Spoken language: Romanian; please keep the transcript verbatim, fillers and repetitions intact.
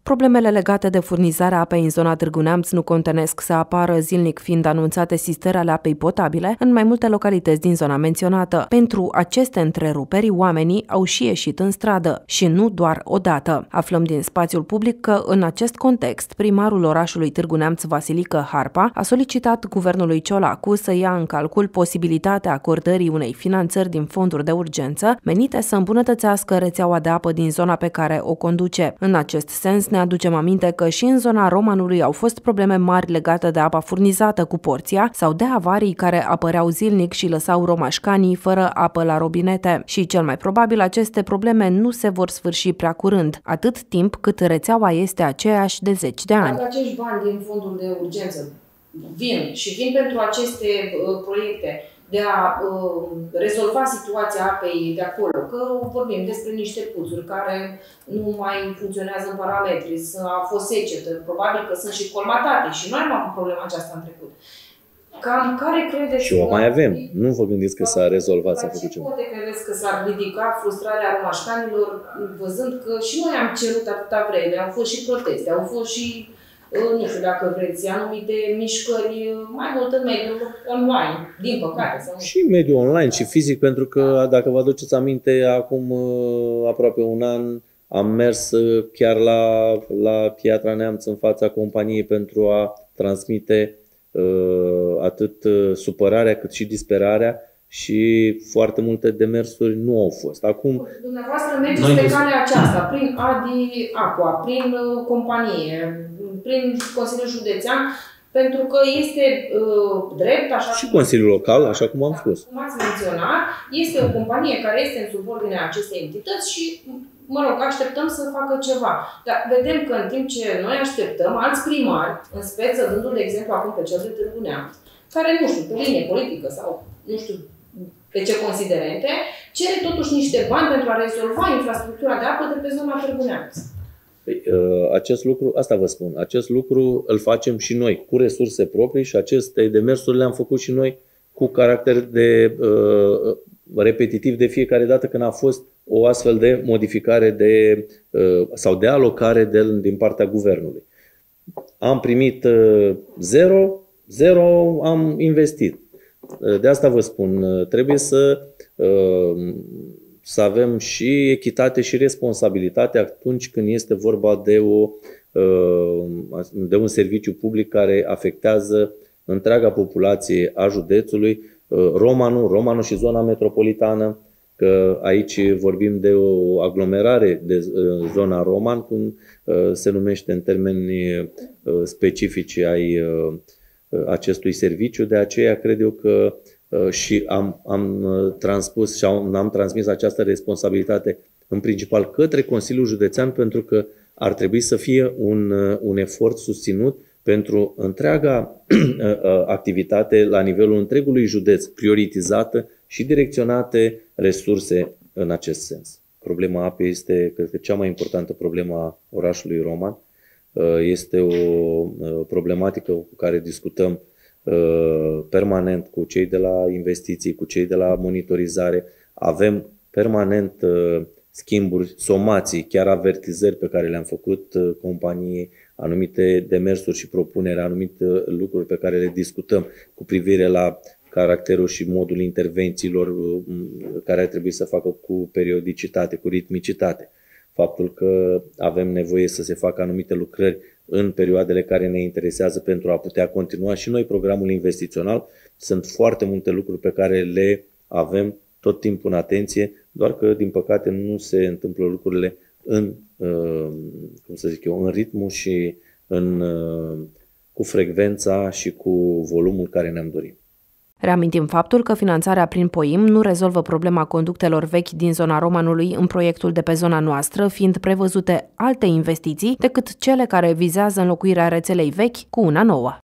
Problemele legate de furnizarea apei în zona Târgu Neamț nu contenesc să apară zilnic, fiind anunțate sistări ale apei potabile în mai multe localități din zona menționată. Pentru aceste întreruperi, oamenii au și ieșit în stradă și nu doar odată. Aflăm din spațiul public că, în acest context, primarul orașului Târgu Neamț, Vasilică Harpa, a solicitat guvernului Ciolacu să ia în calcul posibilitatea acordării unei finanțări din fonduri de urgență menite să îmbunătățească rețeaua de apă din zona pe care o conduce. În acest sens, ne aducem aminte că și în zona Romanului au fost probleme mari legate de apa furnizată cu porția sau de avarii care apăreau zilnic și lăsau romașcanii fără apă la robinete. Și cel mai probabil aceste probleme nu se vor sfârși prea curând, atât timp cât rețeaua este aceeași de zeci de ani. Dacă acești bani din fondul de urgență vin și vin pentru aceste uh, proiecte de a uh, rezolva situația apei de acolo, că vorbim despre niște puțuri care nu mai funcționează în parametri, a fost secetă, probabil că sunt și colmatate și noi am avut problema aceasta în trecut. Cam care credeți și o mai avem. Nu vă gândiți că s-a rezolvat, s-a făcut ceva. Poate credeți că s-ar ridica frustrarea romașcanilor, văzând că și noi am cerut atâta vreme, au fost și proteste, au fost și, nu știu dacă vreți, anumite mișcări mai mult în mediul online, din păcate. Sau nu. Și mediul online și fizic, pentru că, dacă vă aduceți aminte, acum aproape un an am mers chiar la, la Piatra Neamț în fața companiei pentru a transmite atât supărarea cât și disperarea și foarte multe demersuri nu au fost. Acum, dumneavoastră mergeți pe calea aceasta, prin Adi Aqua, prin companie, prin Consiliul Județean, pentru că este uh, drept, așa și Consiliul Local, așa cum am spus. Cum ați menționat, este o companie care este în subordinea acestei entități și, mă rog, așteptăm să facă ceva. Dar vedem că în timp ce noi așteptăm, alți primari, în speță, dându-l de exemplu acum pe cel de Târgu Neamț, care, nu știu, pe linie politică sau, nu știu, pe ce considerente, cere totuși niște bani pentru a rezolva infrastructura de apă de pe zona Târgu Neamț. Acest lucru, asta vă spun, acest lucru îl facem și noi cu resurse proprii și aceste demersuri le-am făcut și noi cu caracter de uh, repetitiv de fiecare dată când a fost o astfel de modificare de, uh, sau de alocare de, din partea guvernului. Am primit uh, zero, zero am investit. Uh, de asta vă spun, uh, trebuie să uh, să avem și echitate și responsabilitate atunci când este vorba de, o, de un serviciu public care afectează întreaga populație a județului, Romanul, Romanul și zona metropolitană, că aici vorbim de o aglomerare de zona Roman, cum se numește în termeni specifici ai acestui serviciu. De aceea cred eu că și am, am transpus și am, am transmis această responsabilitate în principal către Consiliul Județean, pentru că ar trebui să fie un, un efort susținut pentru întreaga activitate la nivelul întregului județ, prioritizată și direcționate resurse în acest sens. Problema apei este, cred că, cea mai importantă problemă a orașului Roman. Este o problematică cu care discutăm permanent cu cei de la investiții, cu cei de la monitorizare. Avem permanent schimburi, somații, chiar avertizări pe care le-am făcut companiei, anumite demersuri și propuneri, anumite lucruri pe care le discutăm cu privire la caracterul și modul intervențiilor care ar trebui să facă cu periodicitate, cu ritmicitate. Faptul că avem nevoie să se facă anumite lucrări în perioadele care ne interesează pentru a putea continua și noi programul investițional. Sunt foarte multe lucruri pe care le avem tot timpul în atenție, doar că, din păcate, nu se întâmplă lucrurile în, cum să zic eu, în ritmul și în, cu frecvența și cu volumul care ne-am dorit. Reamintim faptul că finanțarea prin POIM nu rezolvă problema conductelor vechi din zona Romanului în proiectul de pe zona noastră, fiind prevăzute alte investiții decât cele care vizează înlocuirea rețelei vechi cu una nouă.